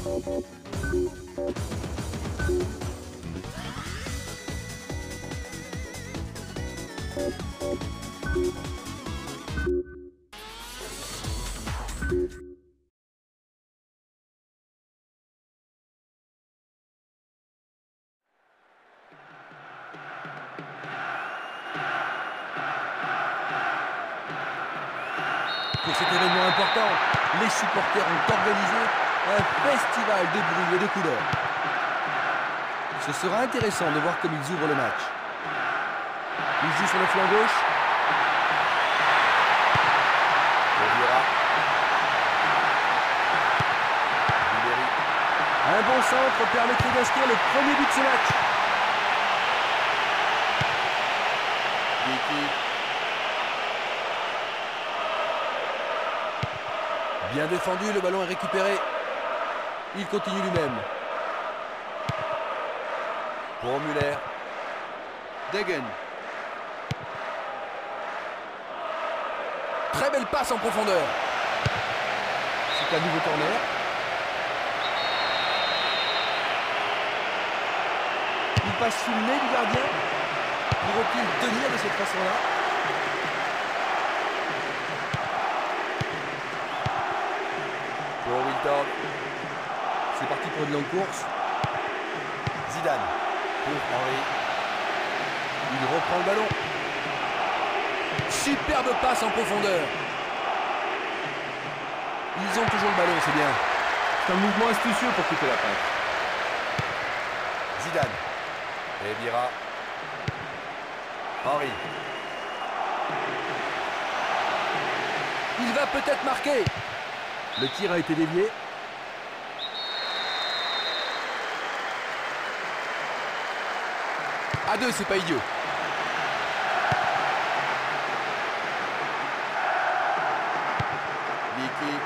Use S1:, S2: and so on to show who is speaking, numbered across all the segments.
S1: Pour cet événement important, les supporters ont organisé un festival de bruit et de couleurs. Ce sera intéressant de voir comme ils ouvrent le match. Ils jouent sur le flanc gauche. Un bon centre permettrait d'inscrire le premier but de ce match. Bien défendu, le ballon est récupéré. Il continue lui-même. Pour Müller. Degen. Très belle passe en profondeur. C'est un nouveau corner. Il passe sous le nez du gardien. Pourront-ils tenir de cette façon-là? Pour Wiltord. C'est parti pour une longue course. Zidane. Pour Henry. Il reprend le ballon. Superbe passe en profondeur. Ils ont toujours le ballon, c'est bien.
S2: C'est un mouvement astucieux pour couper la passe.
S1: Zidane. Et Vira. Henry. Il va peut-être marquer. Le tir a été dévié. À deux, c'est pas idiot. Vicky.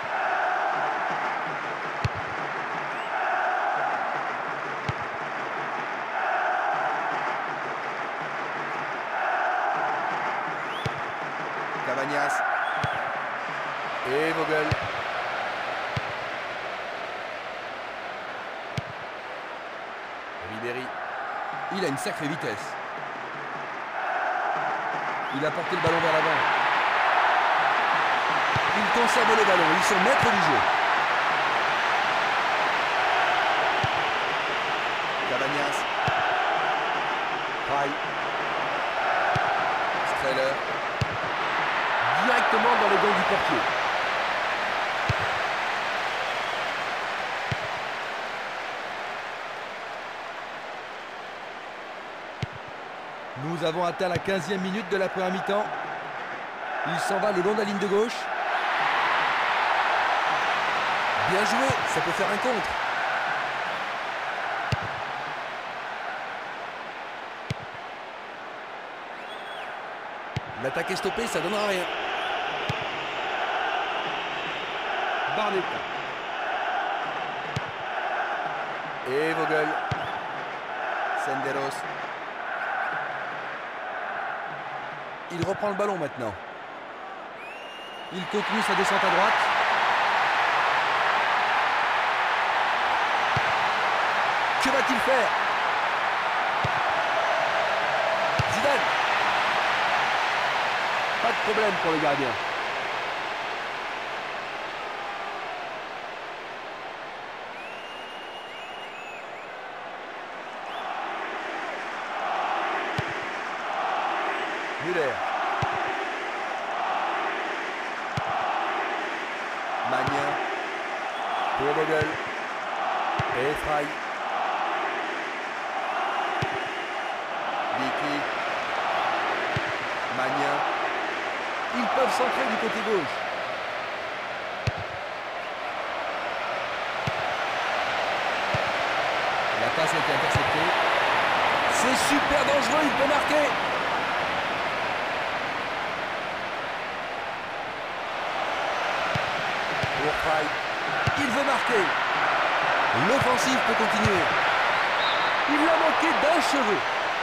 S1: Cavagnas. Et Vogel. Ribéry. Il a une sacrée vitesse. Il a porté le ballon vers l'avant. Ils conservent le ballon. Ils sont maîtres du jeu. Cavagnas. Fry. Streller. Directement dans les gants du portier. Nous avons atteint la 15e minute de la première mi-temps. Il s'en va le long de la ligne de gauche. Bien joué, ça peut faire un contre. L'attaque est stoppée, ça donnera rien. Barnetta. Et Vogel. Senderos. Il reprend le ballon maintenant. Il continue sa descente à droite. Que va-t-il faire? Zidane. Pas de problème pour le gardien. Müller. Magnin. Pour Vogel. Et Fry. Vicky. Magnin. Ils peuvent centrer du côté gauche. La passe a été interceptée. C'est super dangereux, il peut marquer. Pour Fry. Il veut marquer. L'offensive peut continuer. Il l'a manqué d'un cheveu.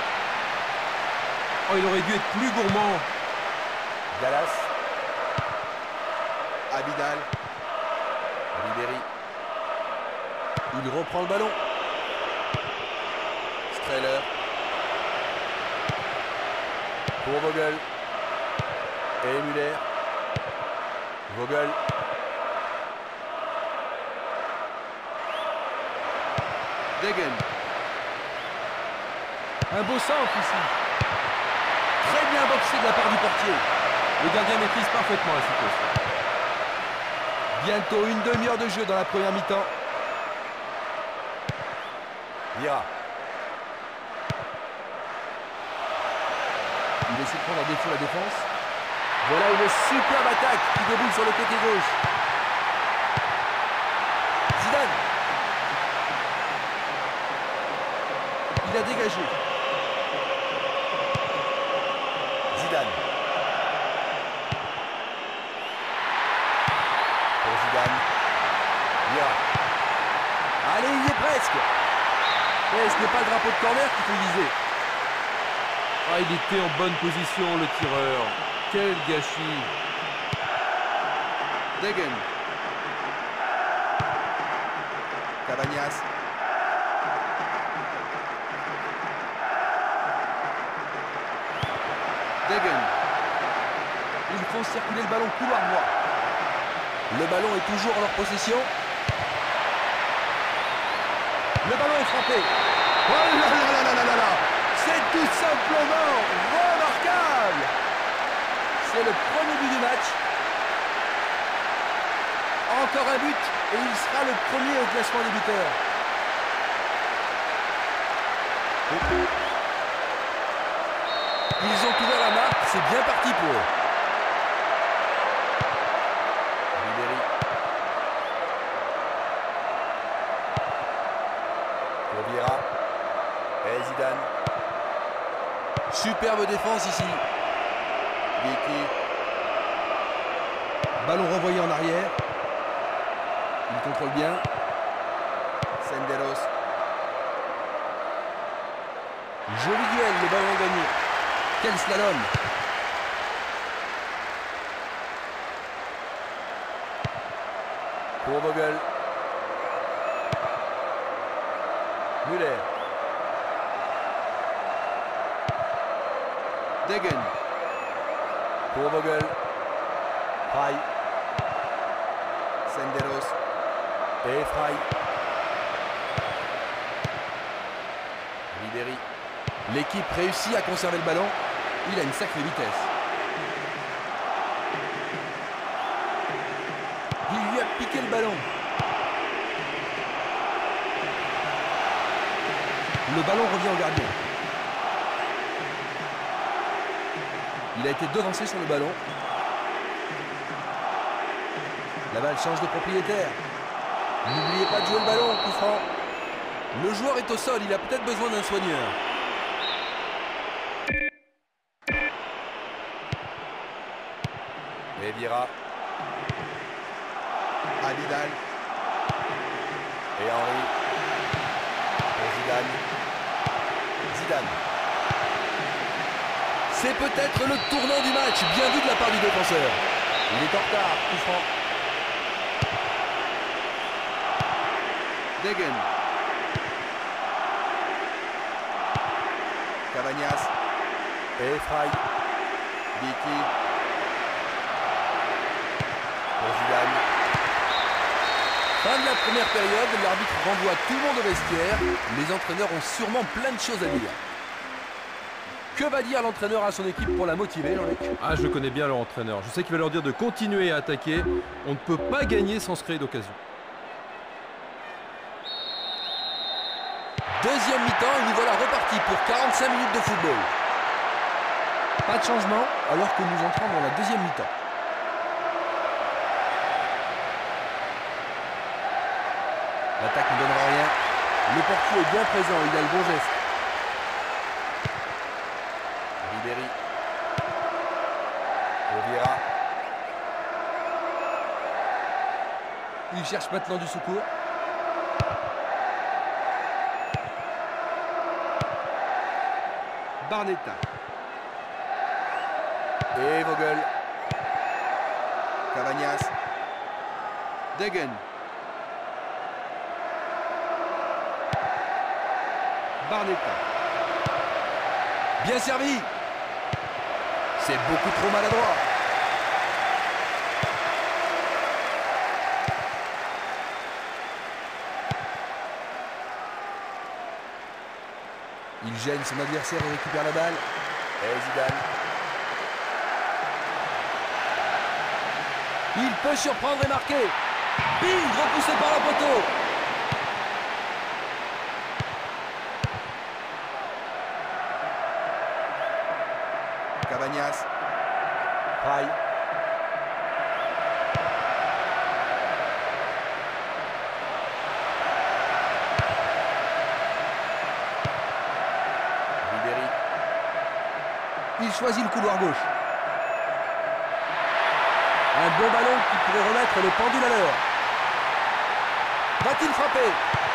S2: Oh, il aurait dû être plus gourmand.
S1: Gallas. Abidal. Ribéry. Il reprend le ballon. Strehler. Pour Vogel. Et Müller. Vogel. Degen. Un beau centre ici. Très bien boxé de la part du portier.
S2: Le gardien maîtrise parfaitement la situation.
S1: Bientôt une demi-heure de jeu dans la première mi-temps. Vieira. Il essaie de prendre à défaut la défense. Voilà une superbe attaque qui déboule sur le côté gauche. Zidane. Il a dégagé. Zidane. Pour Zidane. Vieira. Allez, il y est presque. Mais ce n'est pas le drapeau de corner qu'il faut viser.
S2: Ah, il était en bonne position, le tireur. Quel gâchis.
S1: Degen. Cabañas. Degen. Ils font circuler le ballon couloir droit. Le ballon est toujours en leur possession. Le ballon est frappé. Oh là là là là là là là. C'est tout simplement remarquable. C'est le premier but du match. Encore un but et il sera le premier au classement des buteurs. Ils ont ouvert la marque, c'est bien parti pour eux. Ribéry. Pour Vieira. Et Zidane. Superbe défense ici. Vicky. Ballon renvoyé en arrière. Il contrôle bien. Senderos. Joli duel, le ballon est gagné. Quel slalom. Pour Vogel. Müller. Degen. Pour Vogel. Frey. Senderos. Et Frey. Ribéry. L'équipe réussit à conserver le ballon. Il a une sacrée vitesse. Il lui a piqué le ballon. Le ballon revient au gardien. Il a été devancé sur le ballon. La balle change de propriétaire. N'oubliez pas de jouer le ballon, coup franc. Le joueur est au sol, il a peut-être besoin d'un soigneur. Et Vieira. Abidal. Et Henry. Et Zidane. Zidane. C'est peut-être le tournant du match, bien vu de la part du défenseur. Il est en retard, coup franc. Degen. Cabañas. Et Frey. Vicky. Pour Zidane. Fin de la première période, l'arbitre renvoie tout le monde au vestiaire. Les entraîneurs ont sûrement plein de choses à dire. Que va dire l'entraîneur à son équipe pour la motiver, Jean-Luc?
S2: Ah, je connais bien leur entraîneur. Je sais qu'il va leur dire de continuer à attaquer. On ne peut pas gagner sans se créer d'occasion.
S1: Deuxième mi-temps et nous voilà repartis pour 45 minutes de football. Pas de changement alors que nous entrons dans la deuxième mi-temps. L'attaque ne donnera rien. Le portier est bien présent, il a le bon geste. Ribéry. Pour Vieira. Il cherche maintenant du secours. Barnetta. Et Vogel. Cabañas. Degen. Barnetta. Bien servi. C'est beaucoup trop maladroit. Il gêne son adversaire et récupère la balle. Et Zidane. Il peut surprendre et marquer. Bing, repoussé par le poteau. Cavagnas. Rai. Ribéry. Il choisit le couloir gauche. Un bon ballon qui pourrait remettre le pendule à l'heure. Va-t-il frapper?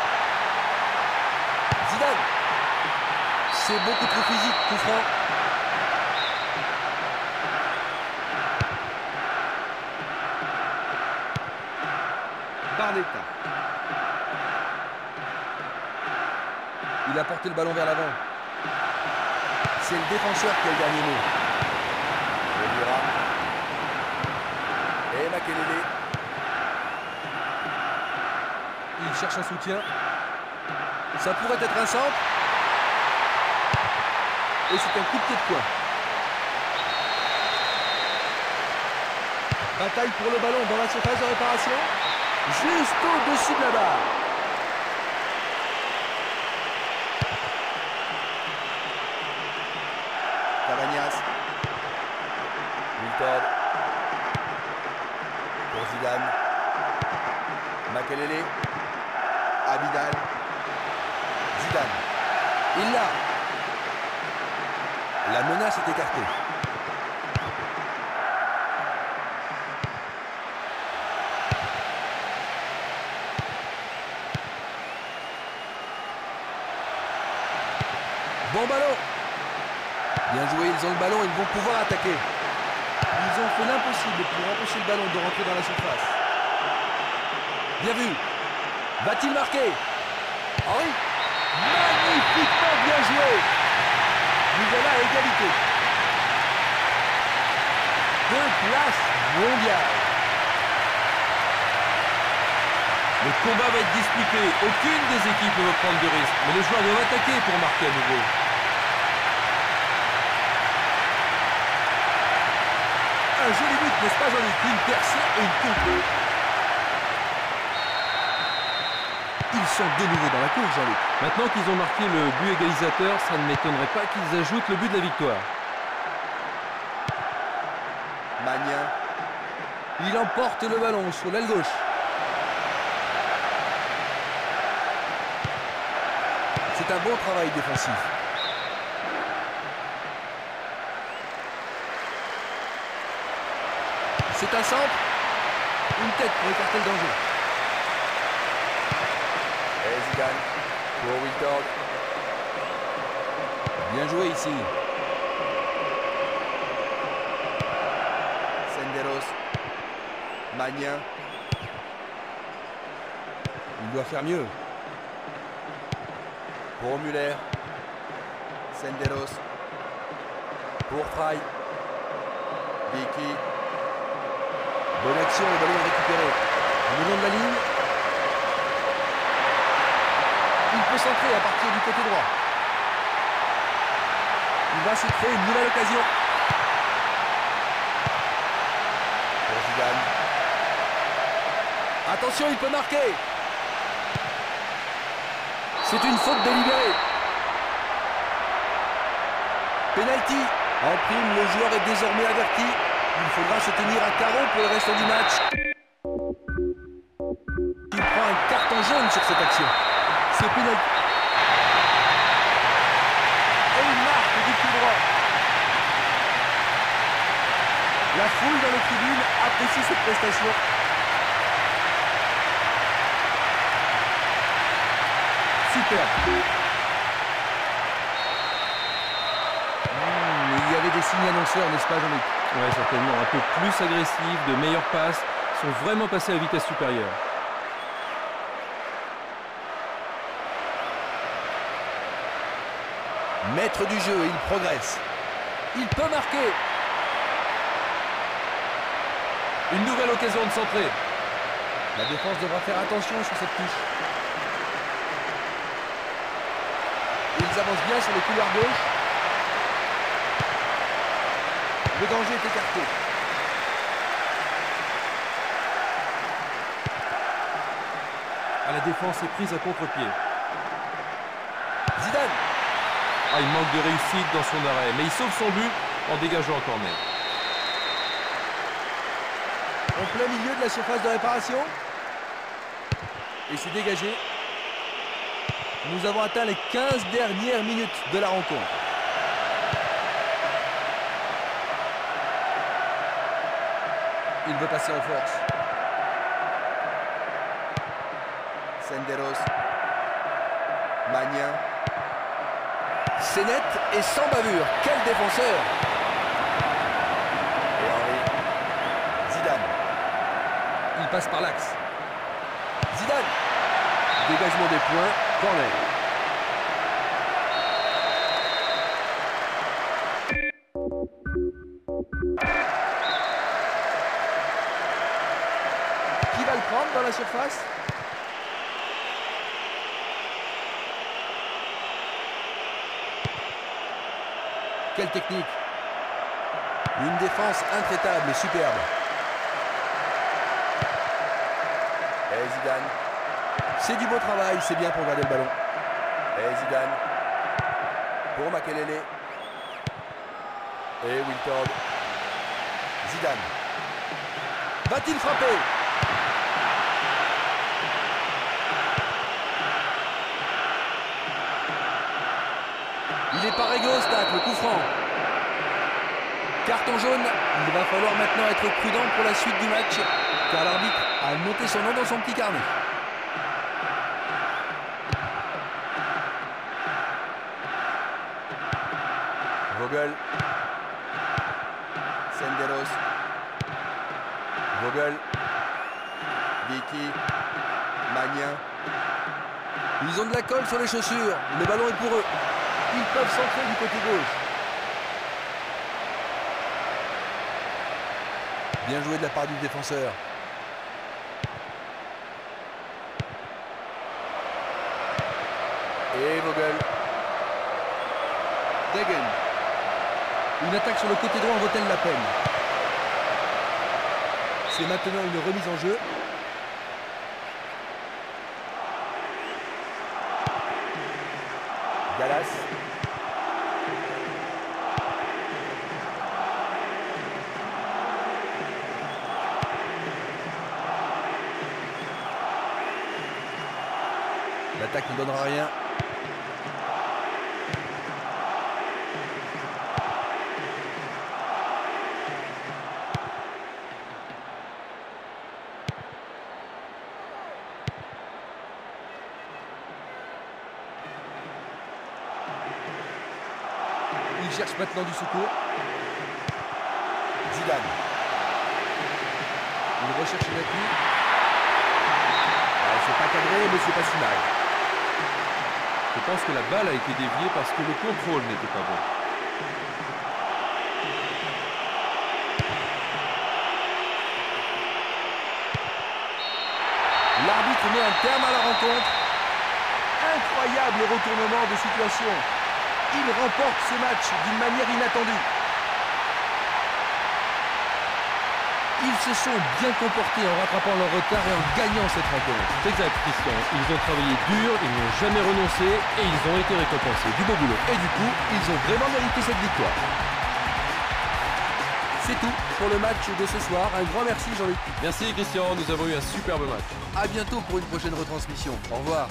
S1: Zidane. C'est beaucoup trop physique, coup franc. Barnetta. Il a porté le ballon vers l'avant. C'est le défenseur qui a le dernier mot. Oliveira. Et Makelele. Il cherche un soutien. Ça pourrait être un centre. Et c'est un coup de pied de coin. Bataille pour le ballon dans la surface de réparation. Juste au-dessus de la barre. Cavagnas. Milton. Pour Zidane. Makelele. Abidal. Zidane. Il l'a. La menace est écartée. Bon ballon. Bien joué, ils ont le ballon, ils vont pouvoir attaquer. Ils ont fait l'impossible pour empêcher le ballon de rentrer dans la surface. Bien vu. Va-t-il marquer? Henri. Magnifiquement bien joué. Nous voilà à égalité. 2 places mondiales.
S2: Le combat va être disputé. Aucune des équipes ne veut prendre de risque. Mais les joueurs doivent attaquer pour marquer à nouveau.
S1: Un joli but, n'est-ce pas Jean-Luc? Une percée et une contrée. Ils sont de nouveau dans la course, Jean-Luc.
S2: Maintenant qu'ils ont marqué le but égalisateur, ça ne m'étonnerait pas qu'ils ajoutent le but de la victoire.
S1: Magnin. Il emporte le ballon sur l'aile gauche. C'est un bon travail défensif. C'est un centre. Une tête pour écarter le danger. Et Zidane pour Wiltord. Bien joué ici. Senderos. Magnin. Il doit faire mieux. Pour Muller. Senderos. Pour Frey. Vicky. Bonne action, le ballon est récupéré. Le long de la ligne. Il peut centrer à partir du côté droit. Il va se créer une nouvelle occasion. Pour Zidane. Attention, il peut marquer. C'est une faute délibérée. Penalty. En prime, le joueur est désormais averti. Il faudra se tenir à carreau pour le reste du match. Il prend un carton jaune sur cette action. C'est penalty. Et il marque du pied droit. La foule dans les tribunes apprécie cette prestation. Super. Il y avait des signes annonceurs, n'est-ce pas, Jean-Luc?
S2: Ouais, certainement. Un peu plus agressif, de meilleures passes. Ils sont vraiment passés à vitesse supérieure.
S1: Maître du jeu, il progresse. Il peut marquer.
S2: Une nouvelle occasion de centrer.
S1: La défense devra faire attention sur cette touche. Ils avancent bien sur le couloir gauche. Le danger est écarté.
S2: Ah, la défense est prise à contre-pied.
S1: Zidane.
S2: Ah, il manque de réussite dans son arrêt, mais il sauve son but en dégageant un corner.
S1: En plein milieu de la surface de réparation. Et c'est dégagé. Nous avons atteint les 15 dernières minutes de la rencontre. Il veut passer en force. Senderos. Magnin. C'est net et sans bavure. Quel défenseur! Et Henry. Zidane. Il passe par l'axe. Zidane. Dégagement des points. Corner. Qui va le prendre dans la surface? Quelle technique! Une défense intraitable et superbe. Et Zidane. C'est du beau travail, c'est bien pour garder le ballon. Et Zidane. Pour Makelele. Et Wiltord. Zidane. Va-t-il frapper? Il est pas réglo ce tacle, coup franc. Carton jaune, il va falloir maintenant être prudent pour la suite du match, car l'arbitre a noté son nom dans son petit carnet. Vogel. Senderos. Vogel. Vicky. Magnin. Ils ont de la colle sur les chaussures, le ballon est pour eux. Ils peuvent centrer du côté gauche. Bien joué de la part du défenseur. Et Vogel. Degen. Une attaque sur le côté droit en vaut-elle la peine? C'est maintenant une remise en jeu. Gallas. L'attaque ne donnera rien. Il cherche maintenant du secours. Zidane. Il recherche l'appui. C'est pas cadré, mais c'est pas si mal.
S2: Je pense que la balle a été déviée parce que le contrôle n'était pas bon.
S1: L'arbitre met un terme à la rencontre. Incroyable retournement de situation. Il remporte ce match d'une manière inattendue. Ils se sont bien comportés en rattrapant leur retard et en gagnant cette rencontre.
S2: C'est exact, Christian. Ils ont travaillé dur, ils n'ont jamais renoncé et ils ont été récompensés. Du beau boulot.
S1: Et du coup, ils ont vraiment mérité cette victoire. C'est tout pour le match de ce soir. Un grand merci Jean-Luc.
S2: Merci Christian, nous avons eu un superbe match.
S1: A bientôt pour une prochaine retransmission. Au revoir.